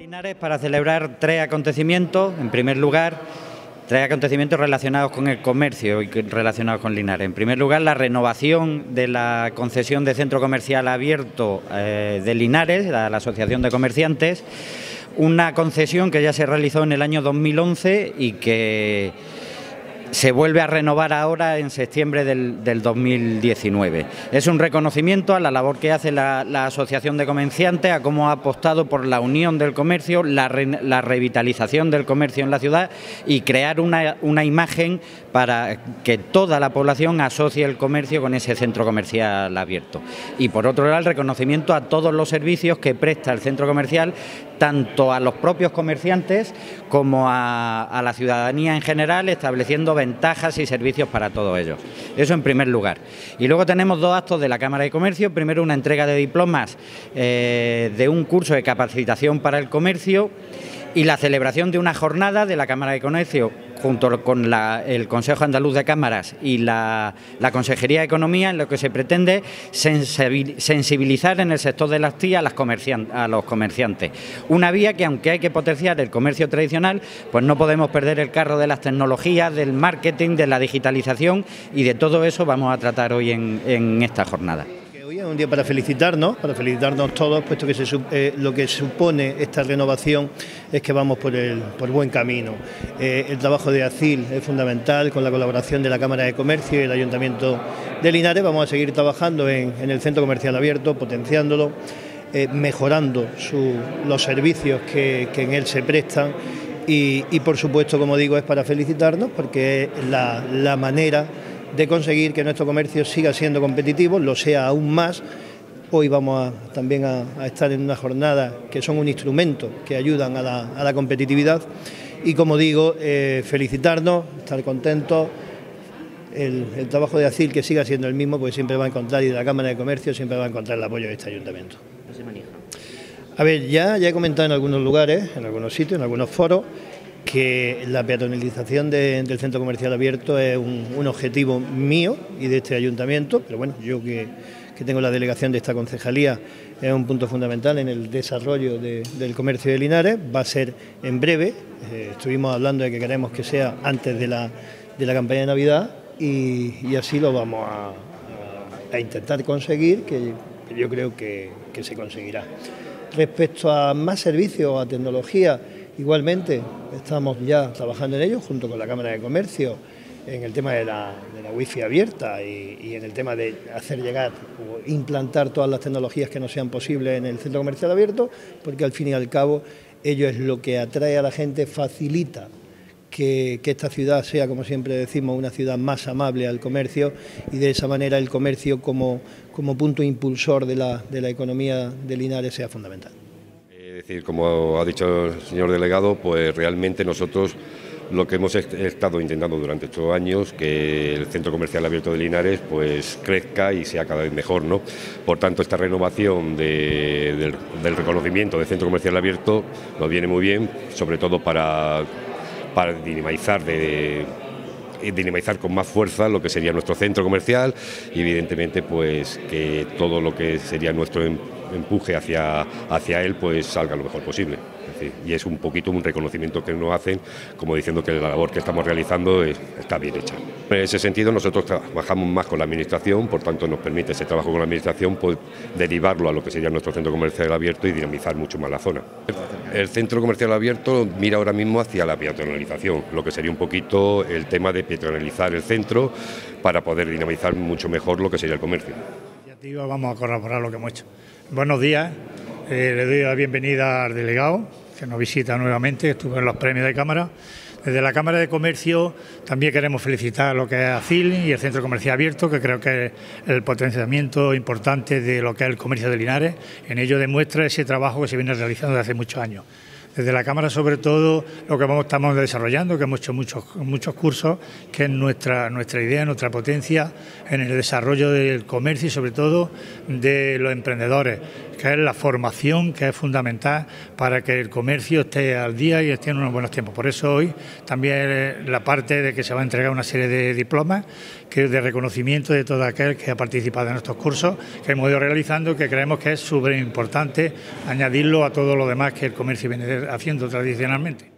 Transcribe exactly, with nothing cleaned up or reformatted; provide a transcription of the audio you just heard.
Linares para celebrar tres acontecimientos. En primer lugar, tres acontecimientos relacionados con el comercio y relacionados con Linares. En primer lugar, la renovación de la concesión de centro comercial abierto eh, de Linares, la, la Asociación de Comerciantes, una concesión que ya se realizó en el año dos mil once y que se vuelve a renovar ahora en septiembre del, del dos mil diecinueve. Es un reconocimiento a la labor que hace la, la Asociación de Comerciantes, a cómo ha apostado por la unión del comercio, la, re, la revitalización del comercio en la ciudad y crear una, una imagen para que toda la población asocie el comercio con ese centro comercial abierto. Y por otro lado, el reconocimiento a todos los servicios que presta el centro comercial, tanto a los propios comerciantes como a, a la ciudadanía en general, estableciendo ventajas y servicios para todos ellos. Eso en primer lugar. Y luego tenemos dos actos de la Cámara de Comercio. Primero, una entrega de diplomas eh, de un curso de capacitación para el comercio y la celebración de una jornada de la Cámara de Comercio junto con la, el Consejo Andaluz de Cámaras y la, la Consejería de Economía, en lo que se pretende sensibilizar en el sector de las T I A a, las a los comerciantes. Una vía que, aunque hay que potenciar el comercio tradicional, pues no podemos perder el carro de las tecnologías, del marketing, de la digitalización, y de todo eso vamos a tratar hoy en, en esta jornada. Hoy es un día para felicitarnos, para felicitarnos todos, puesto que se, eh, lo que supone esta renovación es que vamos por el por buen camino. Eh, el trabajo de ACIL es fundamental, con la colaboración de la Cámara de Comercio y el Ayuntamiento de Linares. Vamos a seguir trabajando en, en el centro comercial abierto, potenciándolo, eh, mejorando su, los servicios que, que en él se prestan y, y por supuesto, como digo, es para felicitarnos porque es la, la manera de conseguir que nuestro comercio siga siendo competitivo, lo sea aún más. Hoy vamos a, también a, a estar en una jornada que son un instrumento que ayudan a la, a la competitividad y, como digo, eh, felicitarnos, estar contentos. El, el trabajo de ACIL que siga siendo el mismo, porque siempre va a encontrar, y de la Cámara de Comercio siempre va a encontrar el apoyo de este ayuntamiento. A ver, ya, ya he comentado en algunos lugares, en algunos sitios, en algunos foros, que la peatonalización de, del centro comercial abierto es un, un objetivo mío y de este ayuntamiento, pero bueno, yo que, que tengo la delegación de esta concejalía, es un punto fundamental en el desarrollo de, del comercio de Linares. Va a ser en breve, eh, estuvimos hablando de que queremos que sea antes de la, de la campaña de Navidad y, y así lo vamos a, a, a intentar conseguir, que, que yo creo que, que se conseguirá. Respecto a más servicios, a tecnología, igualmente estamos ya trabajando en ello junto con la Cámara de Comercio en el tema de la, de la wifi abierta y, y en el tema de hacer llegar o implantar todas las tecnologías que no sean posibles en el centro comercial abierto, porque al fin y al cabo ello es lo que atrae a la gente, facilita que, que esta ciudad sea, como siempre decimos, una ciudad más amable al comercio y de esa manera el comercio como, como punto impulsor de la, de la economía de Linares sea fundamental. Es decir, como ha dicho el señor delegado, pues realmente nosotros lo que hemos estado intentando durante estos años, que el centro comercial abierto de Linares pues crezca y sea cada vez mejor, ¿no? Por tanto, esta renovación de, del, del reconocimiento del centro comercial abierto nos viene muy bien, sobre todo para, para dinamizar de, de dinamizar con más fuerza lo que sería nuestro centro comercial y evidentemente pues que todo lo que sería nuestro empuje hacia, hacia él pues salga lo mejor posible. Es decir, y es un poquito un reconocimiento que nos hacen, como diciendo que la labor que estamos realizando es, está bien hecha. En ese sentido nosotros trabajamos más con la administración, por tanto nos permite ese trabajo con la administración pues, derivarlo a lo que sería nuestro centro comercial abierto y dinamizar mucho más la zona. El centro comercial abierto mira ahora mismo hacia la peatonalización, lo que sería un poquito el tema de peatonalizar el centro para poder dinamizar mucho mejor lo que sería el comercio. Vamos a corroborar lo que hemos hecho. Buenos días, eh, le doy la bienvenida al delegado que nos visita nuevamente, estuvo en los premios de Cámara. Desde la Cámara de Comercio también queremos felicitar lo que es ACIL y el Centro Comercial Abierto, que creo que es el potenciamiento importante de lo que es el comercio de Linares. En ello demuestra ese trabajo que se viene realizando desde hace muchos años. Desde la Cámara, sobre todo, lo que vamos, estamos desarrollando, que hemos hecho muchos, muchos cursos, que es nuestra, nuestra idea, nuestra potencia en el desarrollo del comercio y, sobre todo, de los emprendedores, que es la formación, que es fundamental para que el comercio esté al día y esté en unos buenos tiempos. Por eso hoy también la parte de que se va a entregar una serie de diplomas, que es de reconocimiento de todo aquel que ha participado en estos cursos que hemos ido realizando, que creemos que es súper importante añadirlo a todo lo demás que el comercio viene haciendo tradicionalmente.